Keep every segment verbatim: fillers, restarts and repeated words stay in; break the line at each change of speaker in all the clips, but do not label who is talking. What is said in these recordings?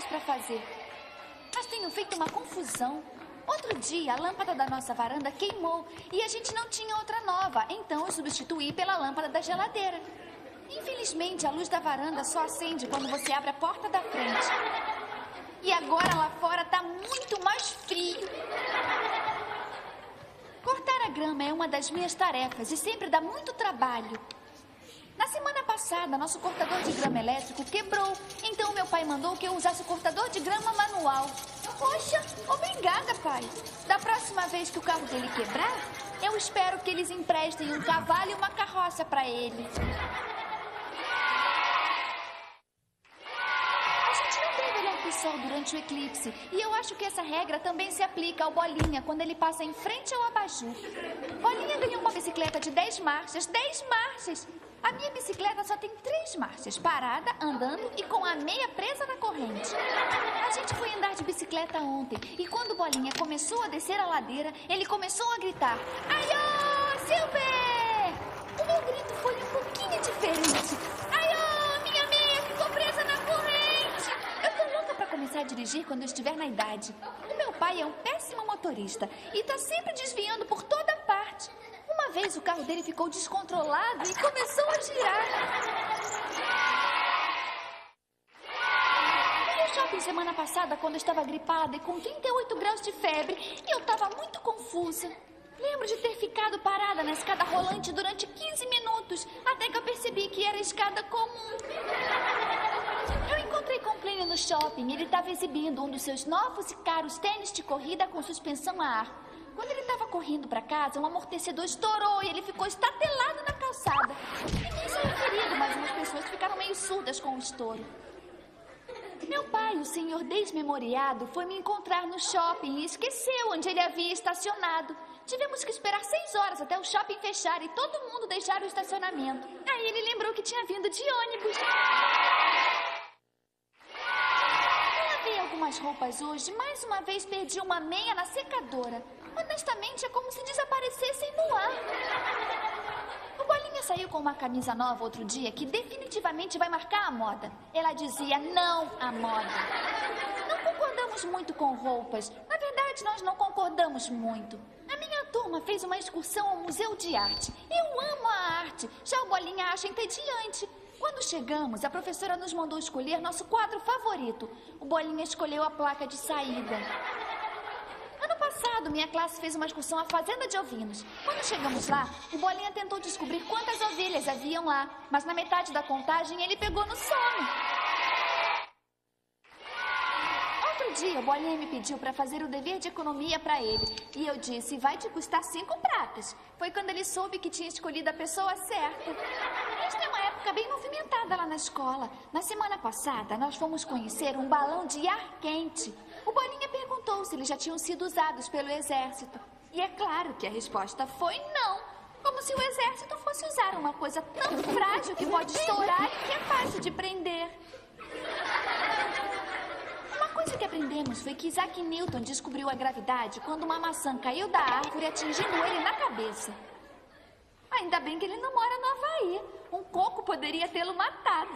para fazer. Mas tenho feito uma confusão. Outro dia, a lâmpada da nossa varanda queimou e a gente não tinha outra nova, então eu substituí pela lâmpada da geladeira. Infelizmente, a luz da varanda só acende quando você abre a porta da frente. E agora lá fora tá muito mais frio. Cortar a grama é uma das minhas tarefas e sempre dá muito trabalho. Na semana passada, nosso cortador de grama elétrico quebrou. Então, meu pai mandou que eu usasse o cortador de grama manual. Poxa, obrigada, pai. Da próxima vez que o carro dele quebrar, eu espero que eles emprestem um cavalo e uma carroça para ele. A gente não deve olhar pro sol durante o eclipse. E eu acho que essa regra também se aplica ao Bolinha quando ele passa em frente ao abajur. Bolinha ganhou uma bicicleta de dez marchas. dez marchas! A minha bicicleta só tem três marchas, parada, andando e com a meia presa na corrente. A gente foi andar de bicicleta ontem e quando o Bolinha começou a descer a ladeira, ele começou a gritar: "Aiô, Silver!" O meu grito foi um pouquinho diferente. "Aiô, minha meia ficou presa na corrente!" Eu tô louca pra começar a dirigir quando eu estiver na idade. O meu pai é um péssimo motorista e tá sempre desviando por toda parte. Uma vez o carro dele ficou descontrolado e começou a girar. Fui ao shopping semana passada quando eu estava gripada e com trinta e oito graus de febre e eu estava muito confusa. Lembro de ter ficado parada na escada rolante durante quinze minutos, até que eu percebi que era escada comum. Eu encontrei com o Plínio no shopping. Ele estava exibindo um dos seus novos e caros tênis de corrida com suspensão a ar. Quando ele estava correndo para casa, um amortecedor estourou e ele ficou estatelado na calçada. Ninguém saiu ferido, mas umas pessoas ficaram meio surdas com o estouro. Meu pai, o senhor desmemoriado, foi me encontrar no shopping e esqueceu onde ele havia estacionado. Tivemos que esperar seis horas até o shopping fechar e todo mundo deixar o estacionamento. Aí ele lembrou que tinha vindo de ônibus. Lavei algumas roupas hoje, mais uma vez perdi uma meia na secadora. Honestamente, é como se desaparecessem no ar. O Bolinha saiu com uma camisa nova outro dia que definitivamente vai marcar a moda. Ela dizia não à moda. Não concordamos muito com roupas. Na verdade, nós não concordamos muito. A minha turma fez uma excursão ao Museu de Arte. Eu amo a arte. Já o Bolinha acha entediante. Quando chegamos, a professora nos mandou escolher nosso quadro favorito. O Bolinha escolheu a placa de saída. Ano passado, minha classe fez uma excursão à fazenda de ovinos. Quando chegamos lá, o Bolinha tentou descobrir quantas ovelhas haviam lá, mas na metade da contagem ele pegou no sono. Outro dia, o Bolinha me pediu para fazer o dever de economia para ele. E eu disse, vai te custar cinco pratas. Foi quando ele soube que tinha escolhido a pessoa certa. Esta é uma época bem movimentada lá na escola. Na semana passada, nós fomos conhecer um balão de ar quente. O Bolinha perguntou se eles já tinham sido usados pelo exército. E é claro que a resposta foi não. Como se o exército fosse usar uma coisa tão frágil que pode estourar e que é fácil de prender. Uma coisa que aprendemos foi que Isaac Newton descobriu a gravidade quando uma maçã caiu da árvore atingindo ele na cabeça. Ainda bem que ele não mora no Havaí. Um coco poderia tê-lo matado.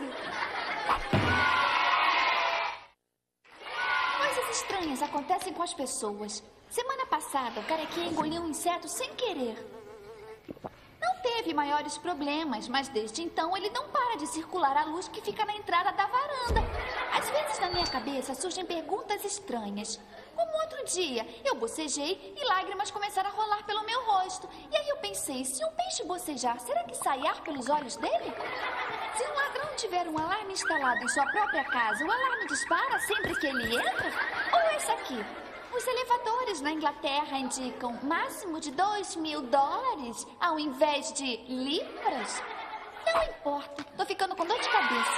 Coisas estranhas acontecem com as pessoas. Semana passada, o carequinha engoliu um inseto sem querer. Não teve maiores problemas, mas desde então ele não para de circular a luz que fica na entrada da varanda. Às vezes na minha cabeça surgem perguntas estranhas. Como outro dia, eu bocejei e lágrimas começaram a rolar pelo meu rosto. E aí eu pensei, se um peixe bocejar, será que sai ar pelos olhos dele? Se um ladrão tiver um alarme instalado em sua própria casa, o alarme dispara sempre que ele entra? Ou esse aqui? Os elevadores na Inglaterra indicam máximo de dois mil dólares ao invés de libras? Não importa, tô ficando com dor de cabeça.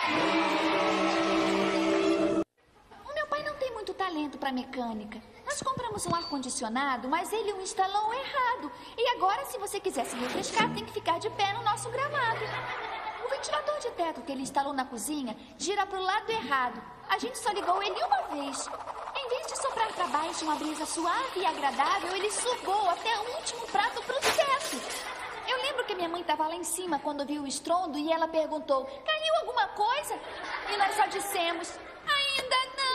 O meu pai não tem muito talento para mecânica. Nós compramos um ar-condicionado, mas ele o instalou errado. E agora, se você quiser se refrescar, tem que ficar de pé no nosso gramado. O ventilador de teto que ele instalou na cozinha gira para o lado errado. A gente só ligou ele uma vez. Em vez de soprar para baixo uma brisa suave e agradável, ele sugou até o último prato para o teto. Eu lembro que minha mãe estava lá em cima quando viu o estrondo e ela perguntou, caiu alguma coisa? E nós só dissemos, ainda não.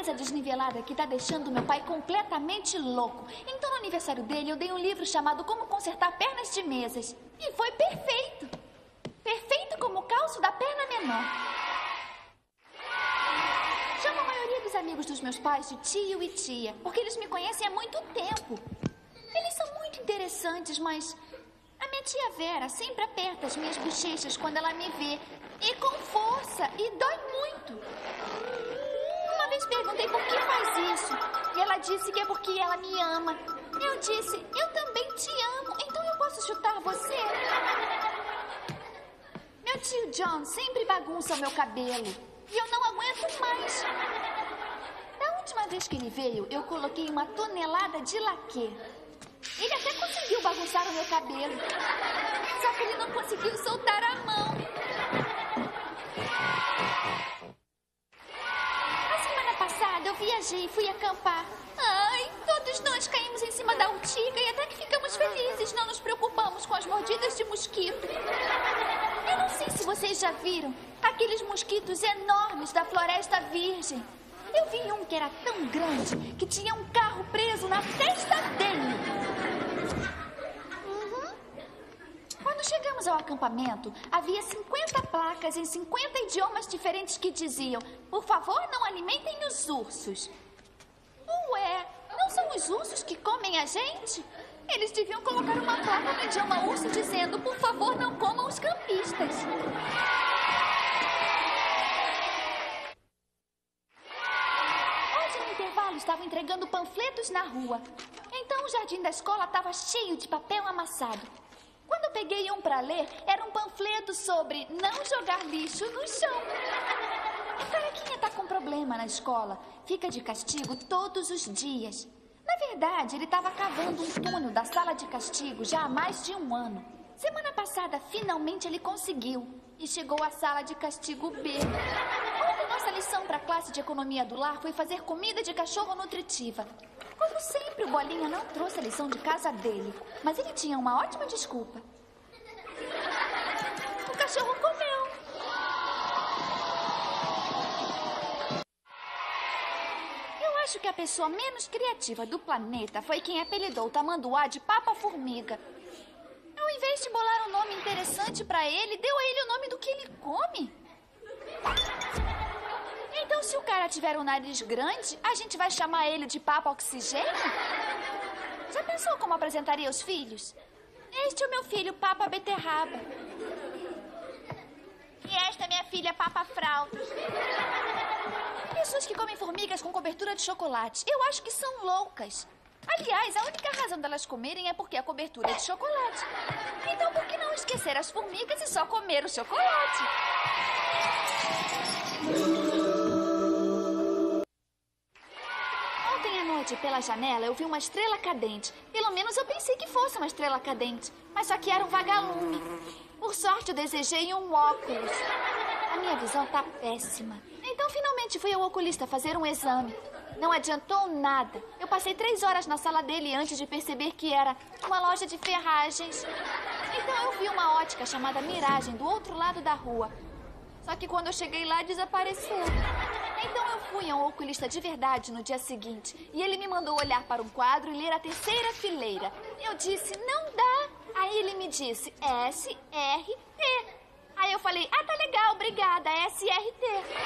mesa desnivelada que tá deixando meu pai completamente louco. Então, no aniversário dele, eu dei um livro chamado Como Consertar Pernas de Mesas. E foi perfeito. Perfeito como o calço da perna menor. Chamo a maioria dos amigos dos meus pais de tio e tia, porque eles me conhecem há muito tempo. Eles são muito interessantes, mas a minha tia Vera sempre aperta as minhas bochechas quando ela me vê. E com força, e dói muito. Uma vez perguntei por que faz isso, e ela disse que é porque ela me ama. Eu disse, eu também te amo, então eu posso chutar você? Meu tio John sempre bagunça o meu cabelo, e eu não aguento mais. Da última vez que ele veio, eu coloquei uma tonelada de laquê. Ele até conseguiu bagunçar o meu cabelo, só que ele não conseguiu soltar a mão. A semana passada eu viajei e fui acampar. Ai, todos nós caímos em cima da urtiga e até que ficamos felizes, não nos preocupamos com as mordidas de mosquito. Eu não sei se vocês já viram aqueles mosquitos enormes da Floresta Virgem. Eu vi um que era tão grande que tinha um carro preso na testa dele. Uhum. Quando chegamos ao acampamento, havia cinquenta placas em cinquenta idiomas diferentes que diziam: por favor, não alimentem os ursos. Ué, não são os ursos que comem a gente? Eles deviam colocar uma placa no idioma urso dizendo: por favor, não comam os campistas. Estavam entregando panfletos na rua. Então o jardim da escola estava cheio de papel amassado. Quando eu peguei um para ler, era um panfleto sobre não jogar lixo no chão. O carequinha tá com problema na escola. Fica de castigo todos os dias. Na verdade, ele estava cavando um túnel da sala de castigo já há mais de um ano. Semana passada, finalmente ele conseguiu. E chegou à sala de castigo B. Ontem, nossa lição para a classe de economia do lar foi fazer comida de cachorro nutritiva. Como sempre, o Bolinha não trouxe a lição de casa dele. Mas ele tinha uma ótima desculpa. O cachorro comeu. Eu acho que a pessoa menos criativa do planeta foi quem apelidou o tamanduá de papa-formiga. Ao invés de bolar um nome interessante pra ele, deu a ele o nome do que ele come. Então, se o cara tiver um nariz grande, a gente vai chamar ele de Papa Oxigênio? Já pensou como apresentaria os filhos? Este é o meu filho, Papa Beterraba. E esta é minha filha, Papa Fraldas. Pessoas que comem formigas com cobertura de chocolate, eu acho que são loucas. Aliás, a única razão delas comerem é porque a cobertura é de chocolate. Então, por que não esquecer as formigas e só comer o chocolate? Ontem à noite, pela janela, eu vi uma estrela cadente. Pelo menos eu pensei que fosse uma estrela cadente. Mas só que era um vagalume. Por sorte, eu desejei um óculos. A minha visão tá péssima. Então, finalmente, fui ao oculista fazer um exame. Não adiantou nada. Eu passei três horas na sala dele antes de perceber que era uma loja de ferragens. Então eu vi uma ótica chamada Miragem do outro lado da rua. Só que quando eu cheguei lá, desapareceu. Então eu fui a um oculista de verdade no dia seguinte. E ele me mandou olhar para um quadro e ler a terceira fileira. Eu disse, não dá. Aí ele me disse, S R T. Aí eu falei, ah, tá legal, obrigada, S R T.